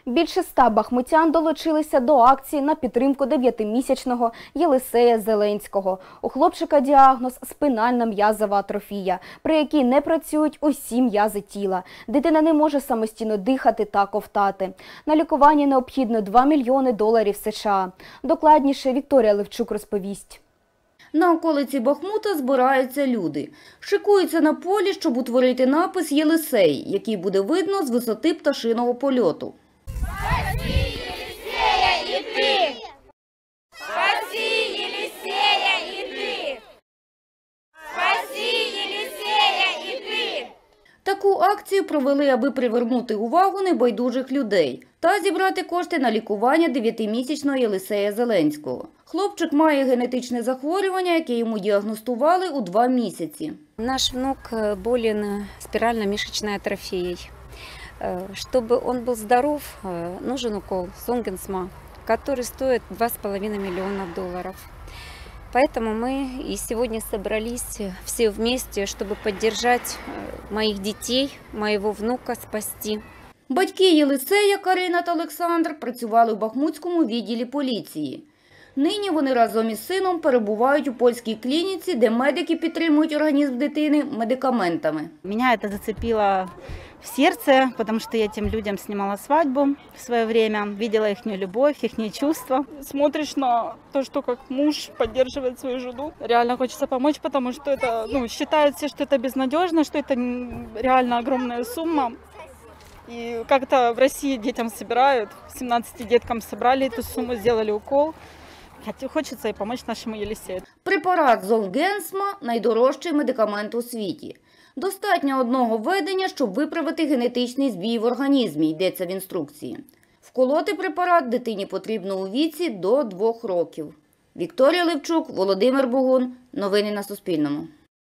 Більше 100 бахмутян долучилися до акції на підтримку 9-місячного Єлисея Зеленського. У хлопчика діагноз – спинальна м'язова атрофія, при якій не працюють усі м'язи тіла. Дитина не може самостійно дихати та ковтати. На лікування необхідно $2 мільйони США. Докладніше Вікторія Левчук розповість. На околиці Бахмута збираються люди. Шикуються на полі, щоб утворити напис «Єлисей», який буде видно з висоти пташиного польоту. Спаси, Елисея, и ты! Спаси, Елисея, и ты! Спаси, Елисея, и ты! Таку акцію провели, аби привернути увагу небайдужих людей та зібрати кошти на лікування 9-місячного Єлисея Зеленського. Хлопчик має генетичне захворювання, яке йому діагностували у 2 місяці. Наш внук болен спирально-мышечной атрофией. Чтобы он был здоров, нужен укол Золгенсма, который стоит $2,5 миллиона. Поэтому мы и сегодня собрались все вместе, чтобы поддержать моих детей, моего внука спасти. Батьки Єлисея, Карина та Олександр, працювали у Бахмутському відділі поліції. Нині вони разом із сином перебувають у польській клініці, де медики підтримують організм дитини медикаментами. Меня это зацепило в сердце, потому что я этим людям снимала свадьбу в свое время, видела их любовь, их чувства. Смотришь на то, что как муж поддерживает свою жену. Реально хочется помочь, потому что это, считают все, что это безнадежно, что это реально огромная сумма. И как-то в России детям собирают, 17 деткам собрали эту сумму, сделали укол. Хочеться і допомогти нашому Єлисею. Препарат Золгенсма – найдорожчий медикамент у світі. Достатньо одного введення, щоб виправити генетичний збій в організмі, йдеться в інструкції. Вколоти препарат дитині потрібно у віці до 2 років. Вікторія Левчук, Володимир Бугун. Новини на Суспільному.